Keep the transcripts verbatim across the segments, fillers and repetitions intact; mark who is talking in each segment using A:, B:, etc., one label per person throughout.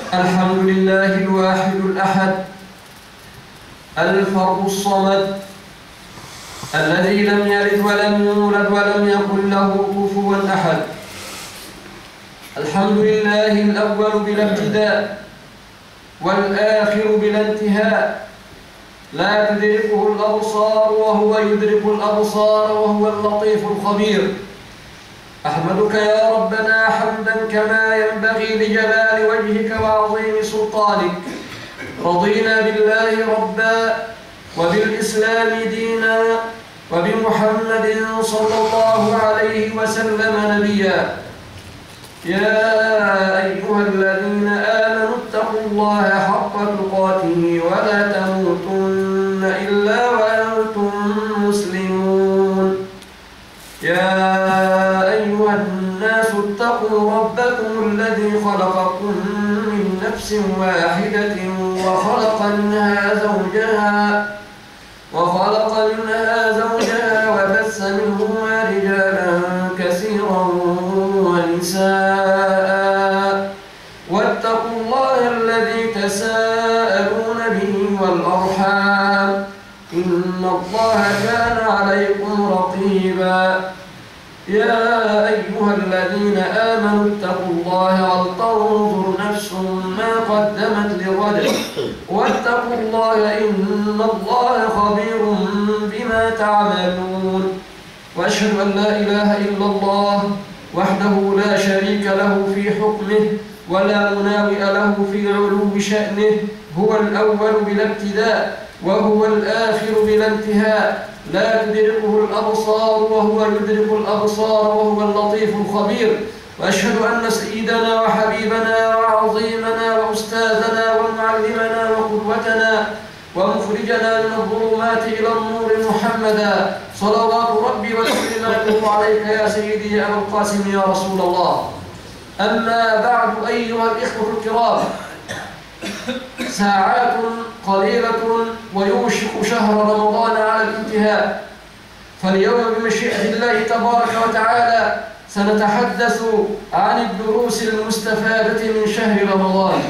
A: الحمد لله الواحد الأحد الفرد الصمد الذي لم يلد ولم يولد ولم يكن له كفوا أحد. الحمد لله الأول بلا ابتداء والآخر بلا انتهاء، لا تدركه الأبصار وهو يدرك الأبصار وهو اللطيف الخبير. أحمدك يا ربنا حمدا كما ينبغي لجلال وجهك وعظيم سلطانك. رضينا بالله ربا وبالإسلام دينا وبمحمد صلى الله عليه وسلم نبيا. يا أيها الذين آمنوا اتقوا الله حق تقاته ولا تموتن إلا وأنتم مسلمون. يا أيها الناس اتقوا ربكم الذي خلقكم من نفس واحدة وخلق منها زوجها وخلق منها زوجها وبث منهما رجالا كثيرا ونساء، واتقوا الله الذي تساءلون به والأرحام إن الله كان عليكم رقيبا. يا أيها الذين آمنوا اتقوا الله ولتنظر نفس ما قدمت لغد واتقوا الله إن الله خبير بما تعملون. وأشهد أن لا إله إلا الله وحده لا شريك له في حكمه ولا مناوئ له في علو شأنه. هو الأول بلا ابتداء وهو الآخر بلا انتهاء، لا تدركه الأبصار وهو يدرك الأبصار وهو اللطيف الخبير. وأشهد أن سيدنا وحبيبنا وعظيمنا وأستاذنا ومعلمنا وقدوتنا ومخرجنا من الظلمات إلى النور محمدا صلوات ربي وسلامته عليك يا سيدي يا أبا القاسم يا رسول الله. أما بعد أيها الإخوة الكرام، ساعات قليلة ويوشك شهر رمضان على الانتهاء، فاليوم بمشيئة الله تبارك وتعالى سنتحدث عن الدروس المستفادة من شهر رمضان.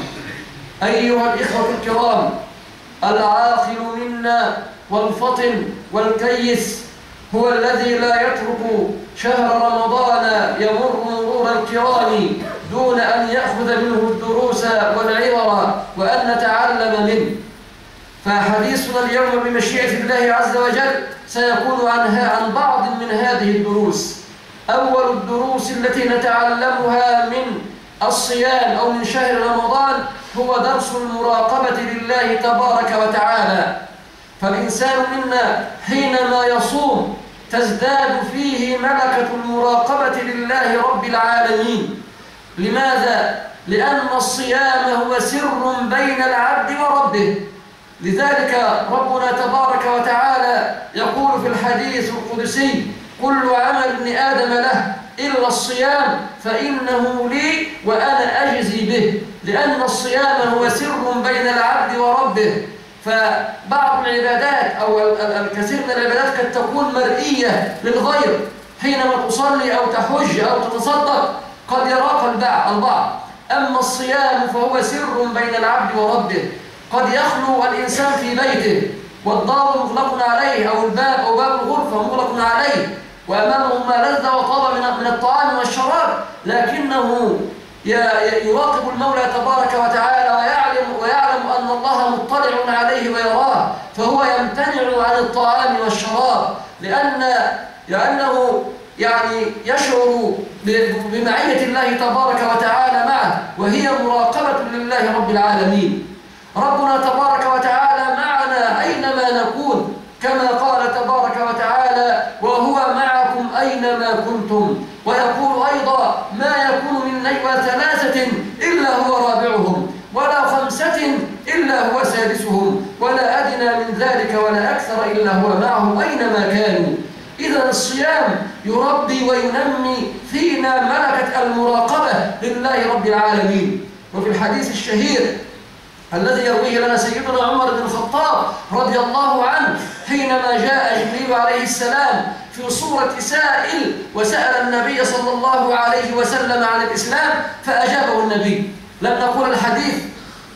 A: أيها الإخوة الكرام، العاقل منا والفطن والكيس هو الذي لا يترك شهر رمضان يمر مرور الكرام دون أن يأخذ منه الدروس والعبر وأن نتعلم منه. فحديثنا اليوم بمشيئة الله عز وجل سيكون عنها عن بعض من هذه الدروس. أول الدروس التي نتعلمها من الصيام أو من شهر رمضان هو درس المراقبة لله تبارك وتعالى. فالإنسان منا حينما يصوم تزداد فيه ملكة المراقبة لله رب العالمين. لماذا؟ لأن الصيام هو سر بين العبد وربه. لذلك ربنا تبارك وتعالى يقول في الحديث القدسي: كل عمل ابن آدم له إلا الصيام فإنه لي وأنا أجزي به. لأن الصيام هو سر بين العبد وربه. فبعض العبادات أو الكثير من العبادات قد تكون مرئية للغير، حينما تصلي أو تحج أو تتصدق قد يراك البعض. أما الصيام فهو سر بين العبد وربه. قد يخلو الإنسان في بيته والدار مغلق عليه أو الباب أو باب الغرفة مغلق عليه وأمامه ما لذ وطاب من الطعام والشراب، لكنه يراقب المولى تبارك وتعالى ويعلم, ويعلم أن الله مطلع عليه ويراه، فهو يمتنع عن الطعام والشراب لأن لأنه يعني يشعر بمعية الله تبارك وتعالى معه، وهي مراقبة لله رب العالمين. ربنا تبارك وتعالى معنا أينما نكون، كما قال تبارك وتعالى: وهو معكم أينما كنتم. ويقول أيضا: ما يكون من نجوى ثلاثة إلا هو رابعهم ولا خمسة إلا هو سادسهم ولا أدنى من ذلك ولا أكثر إلا هو معهم أينما كانوا. إذا الصيام يربي وينمي فينا ملكة المراقبة لله رب العالمين. وفي الحديث الشهير الذي يرويه لنا سيدنا عمر بن الخطاب رضي الله عنه حينما جاء جبريل عليه السلام في صورة سائل وسأل النبي صلى الله عليه وسلم عن الإسلام فأجابه النبي. لم نقول الحديث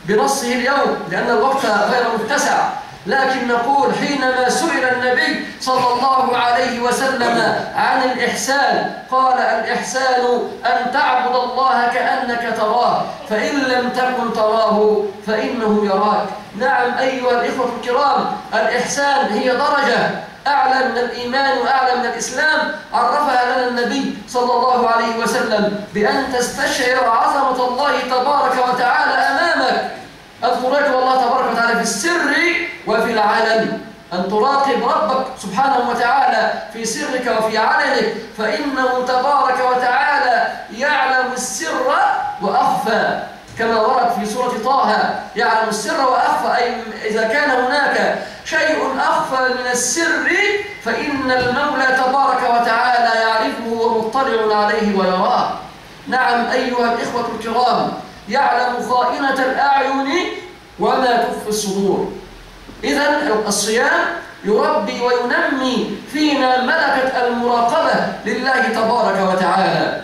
A: بنصه اليوم لأن الوقت غير متسع، لكن نقول حينما سئل النبي صلى الله عليه وسلم عن الإحسان قال: الإحسان أن تعبد الله كأنك تراه فإن لم تكن تراه فإنه يراك. نعم أيها الإخوة الكرام، الإحسان هي درجة أعلى من الإيمان وأعلى من الإسلام عرفها لنا النبي صلى الله عليه وسلم بأن تستشعر عظمة الله تبارك وتعالى أمامك، أن تراقب الله تبارك وتعالى في السر وفي العلن، أن تراقب ربك سبحانه وتعالى في سرك وفي علنك، فإنه تبارك وتعالى يعلم السر وأخفى كما ورد في سورة طه: يعلم السر وأخفى، أي إذا كان هناك شيء أخفى من السر فإن المولى تبارك وتعالى يعرفه ومطلع عليه ويراه. نعم أيها الإخوة الكرام، يعلم خائنة الأعين وما تخفي الصدور. إذن الصيام يربي وينمي فينا ملكة المراقبة لله تبارك وتعالى.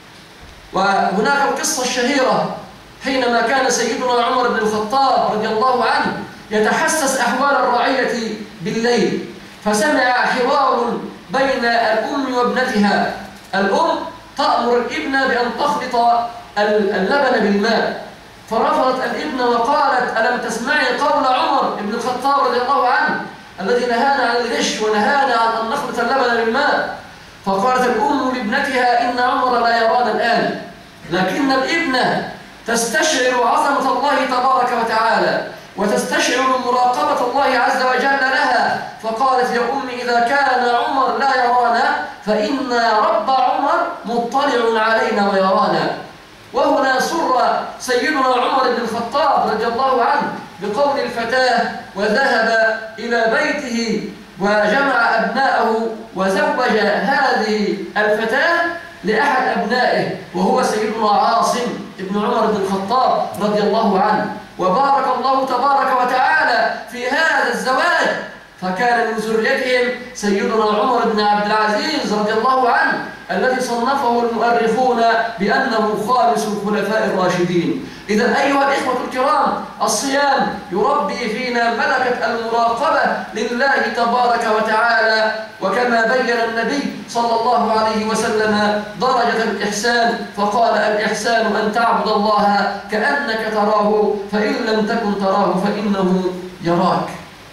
A: وهناك القصة الشهيرة حينما كان سيدنا عمر بن الخطاب رضي الله عنه يتحسس أحوال الرعية بالليل، فسمع حوار بين الأم وابنتها. الأم تأمر الابن بأن تخلط اللبن بالماء، فرفضت الابن وقالت: ألم تسمعي قول عمر بن الخطاب رضي الله عنه الذي نهانا عن الغش ونهانا عن أن نخلط اللبن بالماء؟ فقالت الأم لابنتها: إن عمر لا يرانا الآن، لكن الابنة تستشعر عظمة الله تبارك وتعالى وتستشعر مراقبة الله عز وجل لها، فقالت: يا أمي إذا كان عمر لا يرانا فإن رب عمر مطلع علينا ويرانا. وهنا سر سيدنا عمر بن الخطاب رضي الله عنه بقول الفتاة، وذهب إلى بيته وجمع أبناءه وزوج هذه الفتاة لأحد أبنائه وهو سيدنا عاصم ابن عمر بن الخطاب رضي الله عنه، وبارك الله تبارك وتعالى في هذا الزواج، فكان من ذريتهم سيدنا عمر بن عبد العزيز رضي الله عنه الذي صنفه المؤرخون بأنه خامس الخلفاء الراشدين. إذا أيها الإخوة الكرام، الصيام يربي فينا ملكة المراقبة لله تبارك وتعالى، وكما بين النبي صلى الله عليه وسلم درجة الإحسان فقال: الإحسان أن تعبد الله كأنك تراه فإن لم تكن تراه فإنه يراك.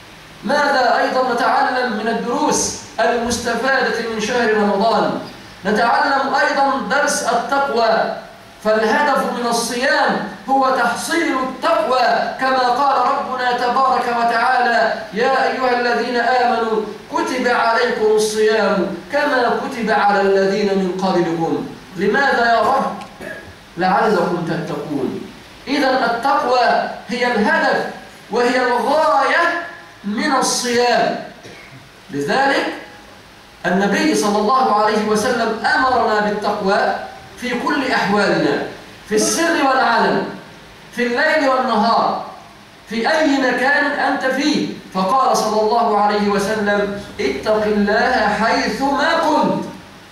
A: ماذا أيضا نتعلم من الدروس المستفادة من شهر رمضان؟ نتعلم أيضا درس التقوى، فالهدف من الصيام هو تحصيل التقوى كما قال ربنا تبارك وتعالى: يا أيها الذين آمنوا كتب عليكم الصيام كما كتب على الذين من قبلكم. لماذا يا رب؟ لعلكم تتقون. إذا التقوى هي الهدف وهي الغاية من الصيام. لذلك النبي صلى الله عليه وسلم أمرنا بالتقوى في كل أحوالنا، في السر والعلن، في الليل والنهار، في أي مكان أنت فيه، فقال صلى الله عليه وسلم: اتق الله حيثما كنت.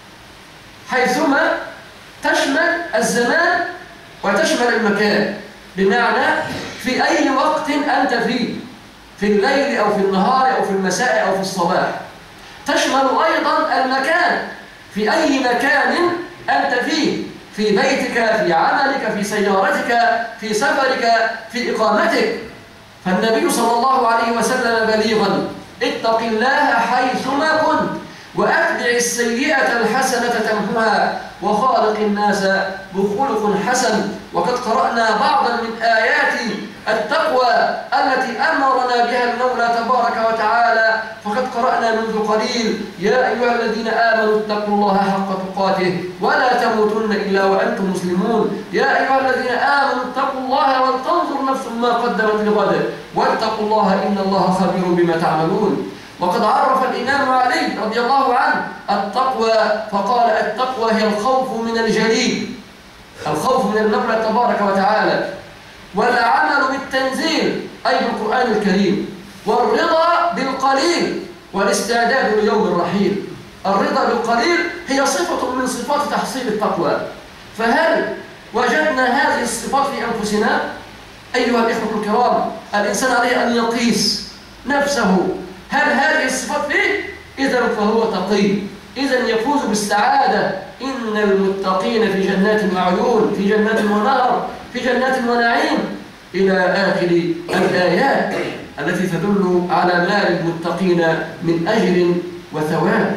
A: حيثما تشمل الزمان وتشمل المكان، بمعنى في أي وقت أنت فيه، في الليل أو في النهار أو في المساء أو في الصباح. تشمل أيضا المكان، في أي مكان أنت فيه، في بيتك، في عملك، في سيارتك، في سفرك، في إقامتك. فالنبي صلى الله عليه وسلم بليغا: اتق الله حيثما كنت وأتبع السيئة الحسنة تمحها وخالق الناس بخلق حسن. وقد قرأنا بعضا من آيات التقوى التي أمرنا بها المولى تبارك وتعالى، فقد قرأنا منذ قليل: يا أيها الذين آمنوا اتقوا الله حق تقاته ولا تموتن إلا وأنتم مسلمون. يا أيها الذين آمنوا اتقوا الله ولتنظر نفس ما قدمت لغد واتقوا الله إن الله خبير بما تعملون. وقد عرف الإمام علي رضي الله عنه التقوى فقال: التقوى هي الخوف من الجليل، الخوف من المولى تبارك وتعالى، والعمل بالتنزيل أي بالقرآن الكريم، والرضا بالقليل والاستعداد ليوم الرحيل. الرضا بالقليل هي صفة من صفات تحصيل التقوى. فهل وجدنا هذه الصفات في أنفسنا؟ أيها الإخوة الكرام، الإنسان عليه أن يقيس نفسه، هل هذه الصفات فيه؟ إذا فهو تقي، إذا يفوز بالسعادة. إن المتقين في جنات وعيون، في جنات ونهر، في جنات ونعيم، إلى آخر الآيات التي تدل على ما للمتقين من أجر وثواب.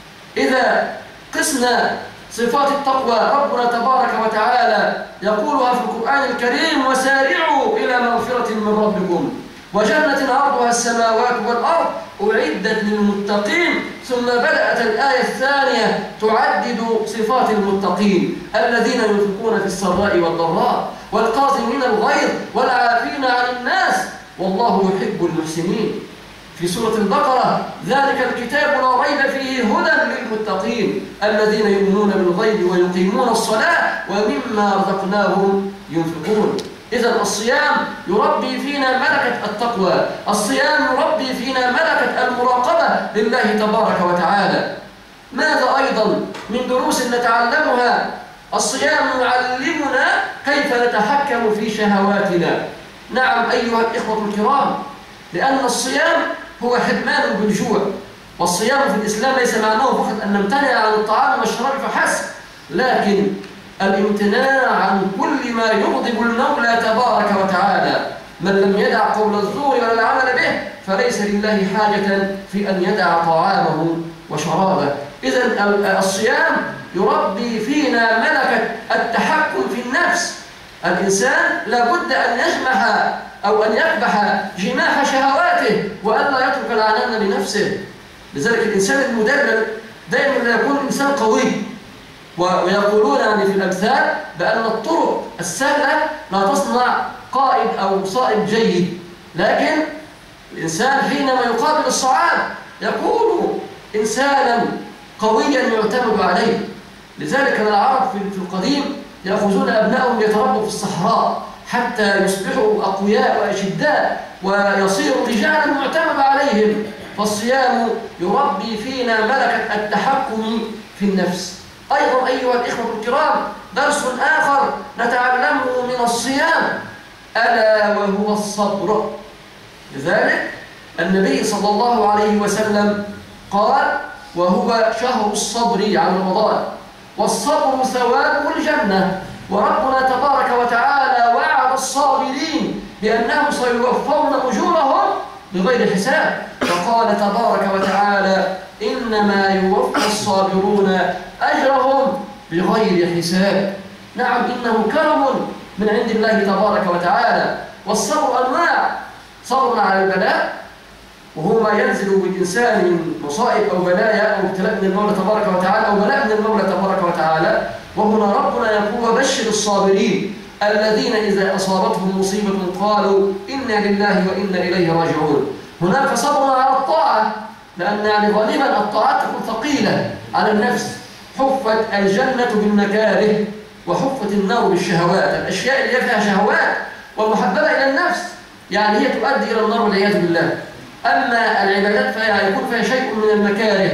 A: إذا قسنا صفات التقوى، ربنا تبارك وتعالى يقولها في القرآن الكريم: وسارعوا إلى مغفرة من ربكم وجنة عرضها السماوات والأرض أعدت للمتقين. ثم بدأت الآية الثانية تعدد صفات المتقين: الذين ينفقون في السراء والضراء والكاظمين الغيظ والعافين عن الناس والله يحب المحسنين. في سورة البقرة: ذلك الكتاب لا ريب فيه هدى للمتقين الذين يؤمنون بالغيب ويقيمون الصلاة ومما رزقناهم ينفقون. إذا الصيام يربي فينا ملكة التقوى، الصيام يربي فينا ملكة المراقبة لله تبارك وتعالى. ماذا أيضا من دروس نتعلمها؟ الصيام يعلمنا كيف نتحكم في شهواتنا. نعم أيها الإخوة الكرام، لأن الصيام هو حرمان بالجوع، والصيام في الإسلام ليس معناه فقط أن نمتنع عن الطعام والشراب فحسب، لكن الامتناع عن كل ما يغضب المولى تبارك وتعالى. من لم يدع قول الزور ولا العمل به فليس لله حاجة في أن يدع طعامه وشرابه. إذن الصيام يربي فينا ملكة التحكم في النفس. الإنسان لابد أن يجمح أو أن يقبح جماح شهواته وألا يترك العنان لنفسه. لذلك الإنسان المدلل دائما لا يكون إنسان قوي، ويقولون يعني في الأمثال بأن الطرق السهلة لا تصنع قائد أو صائب جيد، لكن الإنسان حينما يقابل الصعاب يكون إنسانا قويا يعتمد عليه. لذلك العرب في القديم يأخذون أبنائهم يتربوا في الصحراء حتى يصبحوا أقوياء وأشداء ويصيروا رجالا معتمد عليهم. فالصيام يربي فينا ملكة التحكم في النفس. أيضا أيها الإخوة الكرام، درس آخر نتعلمه من الصيام ألا وهو الصبر. لذلك النبي صلى الله عليه وسلم قال: وهو شهر الصبر عن رمضان، والصبر ثوابه الجنة. وربنا تبارك وتعالى وعد الصابرين بأنهم سيوفون أجورهم بغير حساب، فقال تبارك وتعالى: إنما يوفى الصابرون أجرهم بغير حساب. نعم إنه كرم من عند الله تبارك وتعالى. والصبر أنواع: صبر على البلاء وهو ما ينزل بالإنسان من مصائب أو بلايا أو ابتلاء من المولى تبارك وتعالى أو بلاء من المولى تبارك وتعالى. وهنا ربنا يقول: وبشر الصابرين الذين إذا أصابتهم مصيبة قالوا إنا لله وإنا إليه راجعون. هناك صبر على الطاعة، لأن يعني غالبا الطاعات تكون ثقيلة على النفس. حفت الجنة بالمكاره وحفت النار بالشهوات. الأشياء اللي فيها شهوات ومحببة إلى النفس يعني هي تؤدي إلى النار والعياذ بالله. أما العبادات فيكون فيها شيء من المكاره.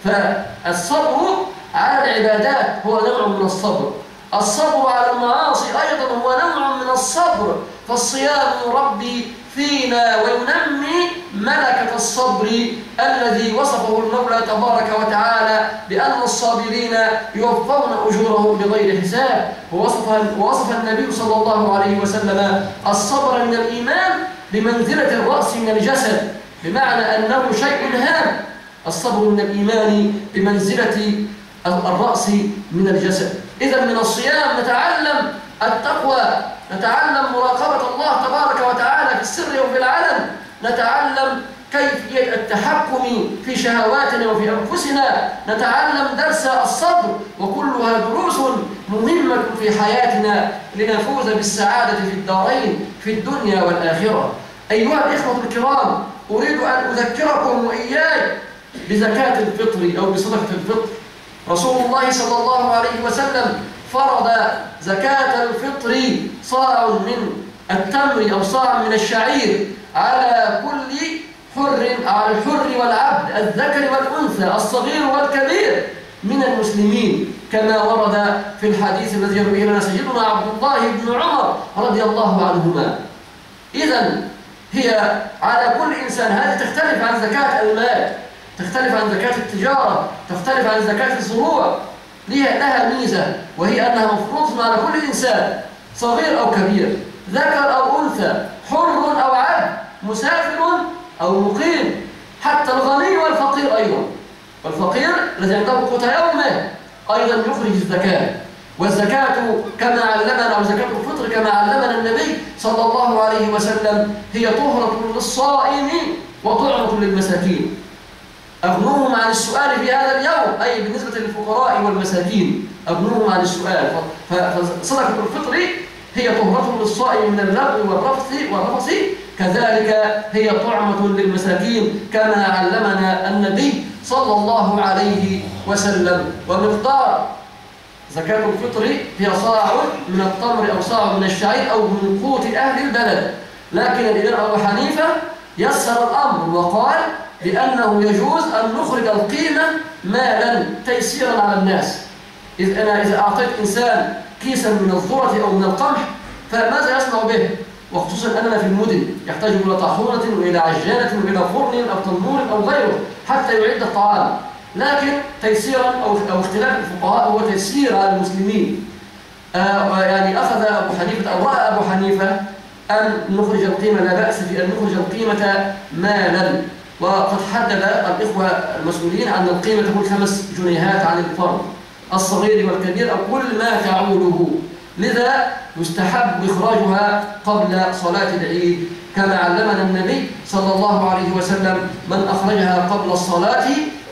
A: فالصبر على العبادات هو نوع من الصبر. الصبر على المعاصي أيضا هو نوع من الصبر. فالصيام يربي فينا وينمي ملكة الصبر الذي وصفه المولى تبارك وتعالى بأن الصابرين يوفون أجورهم بغير حساب. ووصف, ووصف النبي صلى الله عليه وسلم الصبر من الإيمان بمنزلة الرأس من الجسد، بمعنى أنه شيء هام. الصبر من الإيمان بمنزلة الرأس من الجسد. إذا من الصيام نتعلم التقوى، نتعلم مراقبة الله تبارك وتعالى في السر وفي العلن، نتعلم كيفية التحكم في شهواتنا وفي أنفسنا، نتعلم درس الصبر، وكلها دروس مهمة في حياتنا لنفوز بالسعادة في الدارين في الدنيا والآخرة. أيها الإخوة الكرام، أريد أن أذكركم وإياي بزكاة الفطر أو بصدقة الفطر. رسول الله صلى الله عليه وسلم فرض زكاة الفطر صاع من التمر أو صاع من الشعير على كل حر، على الحر والعبد، الذكر والأنثى، الصغير والكبير من المسلمين، كما ورد في الحديث الذي يرويه لنا سيدنا عبد الله بن عمر رضي الله عنهما. إذا هي على كل إنسان. هذه تختلف عن زكاة المال، تختلف عن زكاة التجارة، تختلف عن زكاة الزروع. لها ميزة، وهي أنها مفروضة على كل إنسان صغير أو كبير، ذكر أو أنثى، حر أو عبد، مسافر أو مقيم، حتى الغني والفقير أيضا. والفقير الذي عنده قوت يومه أيضا يخرج الزكاة. والزكاة كما علمنا، أو زكاة الفطر كما علمنا النبي صلى الله عليه وسلم، هي طهرة للصائم وطعمة للمساكين. أغنوهم عن السؤال في هذا اليوم، أي بالنسبة للفقراء والمساكين أغنوهم عن السؤال. فصدقة الفطر هي طهرة للصائم من اللغو والرفث والرفث، كذلك هي طعمة للمساكين كما علمنا النبي صلى الله عليه وسلم. ومقدار زكاة الفطر هي صاع من التمر أو صاع من الشعير أو من قوت أهل البلد. لكن الإمام أبو حنيفة يسر الأمر وقال بأنه يجوز أن نخرج القيمة مالا تيسيرا على الناس. إذ أنا إذا أعطيت إنسان كيسا من الذرة أو من القمح فماذا يصنع به؟ وخصوصا أننا في المدن يحتاج إلى طاحونة وإلى عجانة وإلى فرن أو تنور أو غيره حتى يعد الطعام. لكن تيسيرا أو أو اختلاف الفقهاء هو تيسير على المسلمين. آه يعني أخذ أبو حنيفة أو رأى أبو حنيفة أن نخرج القيمة، لا بأس في أن نخرج القيمة مالا. وقد حدد الإخوة المسؤولين أن القيمة تكون خمس جنيهات عن الفرد الصغير والكبير أو كل ما تعوله. لذا يستحب إخراجها قبل صلاة العيد كما علمنا النبي صلى الله عليه وسلم: من أخرجها قبل الصلاة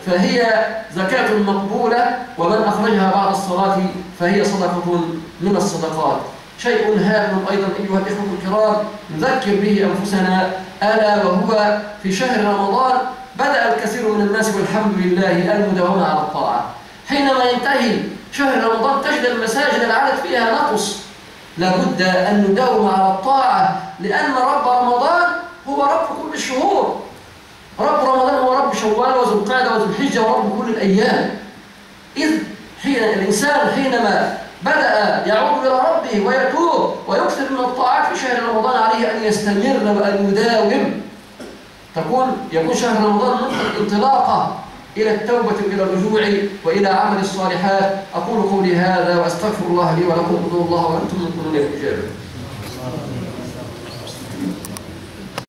A: فهي زكاة مقبولة، ومن أخرجها بعد الصلاة فهي صدقة من الصدقات. شيء هام أيضا أيها الإخوة الكرام نذكر به أنفسنا، ألا وهو في شهر رمضان بدأ الكثير من الناس والحمد لله المداومة على الطاعة. حينما ينتهي شهر رمضان تجد المساجد العدد فيها نقص. لابد أن نداوم على الطاعة، لأن رب رمضان هو رب كل الشهور. رب رمضان هو رب شوال وذو القعدة وذو الحجة ورب كل الأيام. إذ حين الإنسان حينما بدأ يعود إلى ربه ويتوب ويكثر من الطاعات في شهر رمضان عليه أن يستمر وأن يداوم. تكون يكون شهر رمضان انطلاقة إلى التوبة وإلى الرجوع وإلى عمل الصالحات. أقول قولي هذا وأستغفر الله لي ولكم. ادعوا الله وأنتم مؤمنون بالإجابة.